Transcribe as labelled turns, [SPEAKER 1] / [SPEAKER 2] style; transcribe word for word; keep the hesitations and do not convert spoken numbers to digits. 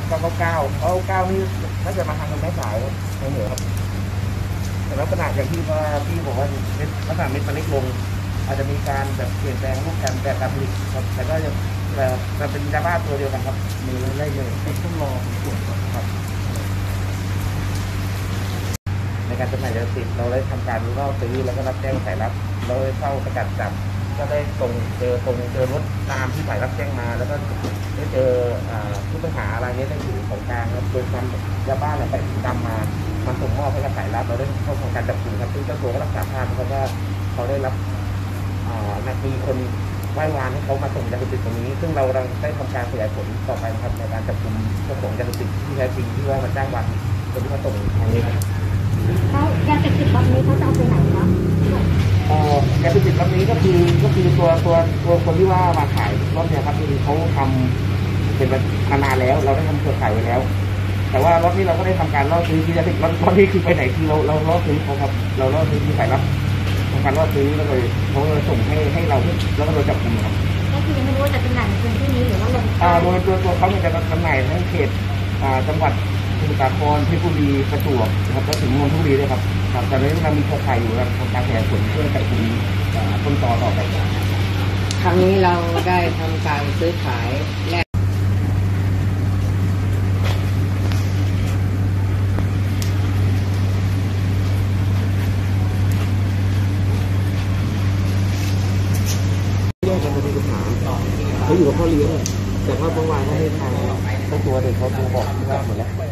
[SPEAKER 1] เก้าเก้าเก้าเก้าเก้านี่น่าจะมาทางแม่สายทางเหนือครับแต่ลักษณะอย่างที่ว่าพี่บอกว่าลักษณะเม็ดมันเล็กลงอาจจะมีการแบบเปลี่ยนแปลงรูปการแต่การผลิตครับแต่ก็จะแต่เป็นยาบ้าตัวเดียวกันครับมีไล่เลยต้องรอตรวจครับในการจำหน่ายยาเสพติดเราได้ทำการล่อซื้อแล้วก็รับแจ้งสายลับเราได้เข้าสกัดจับก็ได้ตรงเจอตรงเจอรถตามที่สายรับแจ้งมาแล้วก็ได้เจอผู้ต้องหาอะไรนี้ได้อยู่ของกลางครับโดยนำยาบ้าเนี่ยไปตามมามาส่งมอบให้กับสายลับเราได้เข้าทำการจับกลุ่มครับซึ่งเจ้าตัวก็รับสารภาพเพราะว่าเขาได้รับมีคนไหว้วานให้เขามาส่งยาเสพติดตรงนี้ซึ่งเรากำลังได้ทำการขยายผลต่อไปนะครับในการจับกลุ่มเจ้าของยาเสพติดที่แท้จริงที่ว่ามาจ้างวานคนที่มาส่งทางนี้ครับ
[SPEAKER 2] เขายาเสพติดรอบนี้เขาจะเอาไปไหนครับ
[SPEAKER 1] เอ่อยาเสพติดรอบนี้ก็คือก็คือตัวตัวตัวคนที่ว่ามาขายรอบนี้ครับคือเขาทำเป็นมานานแล้วเราได้ทำเครือข่ายไว้แล้วแต่ว่ารอบนี้เราก็ได้ทำการล่อซื้อที่ยาเสพติดรอบนี้คือไปไหนคือเราเราล่อซื้อเขาครับเราล่อซื้อที่สายลับทำการล่อซื้อแล้วเลยเขาเลยส่งให้ให้เราแล้วก็เราจับกลุ่มครับ
[SPEAKER 2] ก็คือยังไม่รู้ว่าจะจำหน่ายในพื้นที่นี้หรือว่าลง
[SPEAKER 1] อ่าโดยตัวตัวเขาเนี่ยจะจำหน่ายทั้งเขตอ่าจังหวัดสมุทรสาครเพชรบุรีประจวบนะครับแล้วถึงนนทบุรีด้วยครับครับแต่ในเรื่องการมีเครือข่ายอยู่ครับทำการขยายผลเพื่อจับกลุ่มต้นตอต่อไป
[SPEAKER 3] ครั้งนี้เราได้ทำการซื้อขายแลก
[SPEAKER 1] แยกกันเป็นปัญหาเขาอยู่กับพ่อเลี้ยงแต่ว่าเมื่อวานเขาให้ทางเจ้าตัวเด็กเขาโทรบอกที่ว่าหมดแล้ว